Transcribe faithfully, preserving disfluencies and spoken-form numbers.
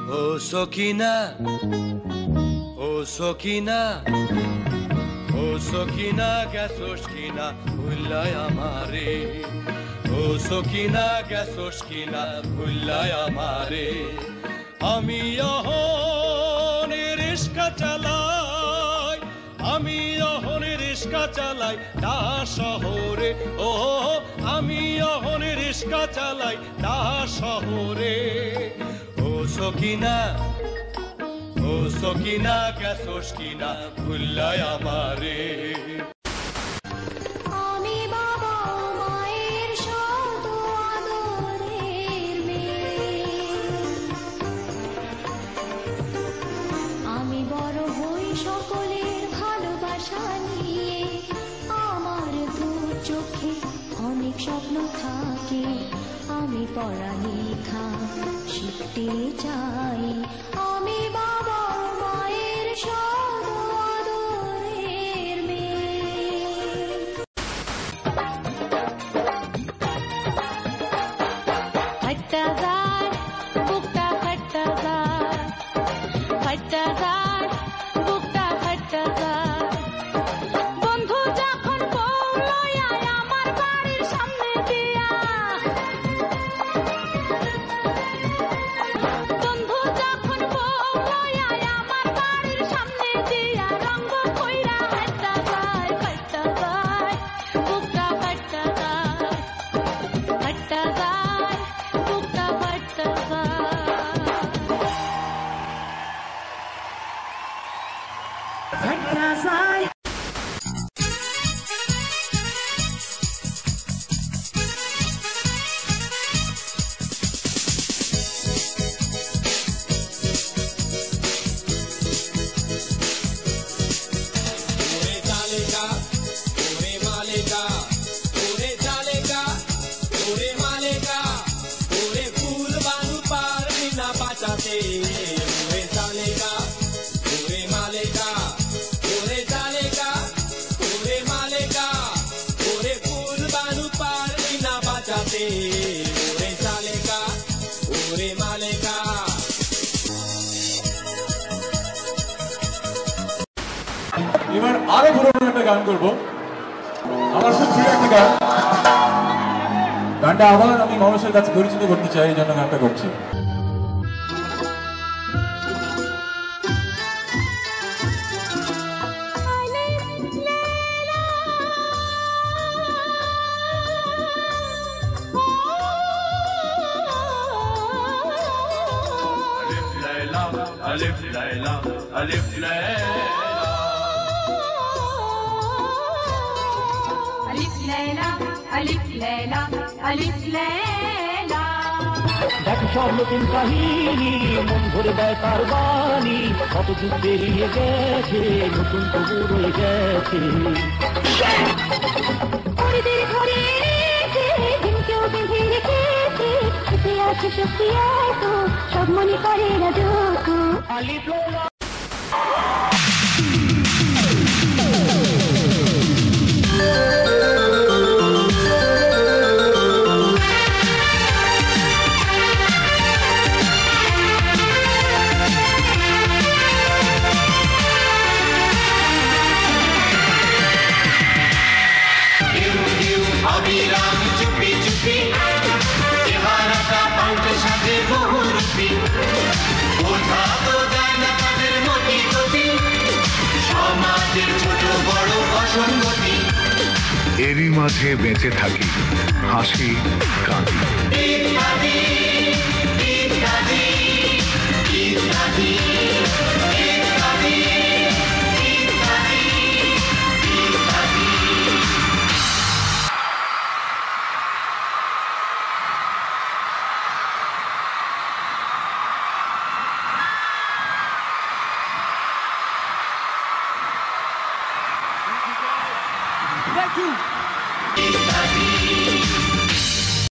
ও সখিনা ও সখিনা ও সখিনা গেছোস কিনা ভুল্লায় আমারে ও সখিনা গেছোস কিনা ভুল্লায় আমারে আমি অহন রিস্কা চালাই আমি অহন রিস্কা চালাই তা শহরে ও আমি অহন রিস্কা চালাই তা শহরে ও সখিনা ও সখিনা গেছোস কিনা ভুল্লায় আমারে আমি বাবা মায়ের শত আদরের মেয়ে আমি বড় হই সকলের ভালোবাসা নিয়ে আমার দু চোখে অনেক স্বপ্ন থাকে আমি পড়ালেখা শিখতে চাই আমি বাবা মায়ের শত আদরের মেয়ে ফাটা যায় বুকটা ফাটা যায় ফাটা যায় বুকটা ফাটা যায় বন্ধু যখন বউলয় আমার বাড়ির সামনে দিয়া বন্ধু যখন বউলয় আমার বাড়ির সামনে দিয়া রঙ্গ কইরা ফাটা যায় ফাটা যায় বুকটা ফাটা যায় ফাটা যায় বুকটা ফাটা যায় এবার আরো পুরোনো একটা গান করবো আমার খুব প্রিয় একটা গান গানটা আবার আমি মানুষের কাছে পরিচিত করতে চাই এই জন্য গানটা করছি Alif Layla Alif Layla Alif Layla Alif Layla Alif Layla দেখ সব নতুন কাহিনী মন ভরে দেয় তার বাণী কত যুগ পেরিয়ে গেছে নতুন তবু রয়ে গেছে পরিদের ঘরে রেখে দিনকেও বেঁধে রেখেছে এতে আছে শক্তি এত সব মনে করে রাজকু আলিফ লায়লা अभिराम चुपी चुपी চেহারা কা পাল্টে সাথে বহুরূপী ওঠা তো যায় না তাদের মতি গতি সমাজের ছোট বড় অসঙ্গতি এরই মাঝে বেঁচে থাকি হাসি কাঁদি ইত্যাদি ইত্যাদি ইত্যাদি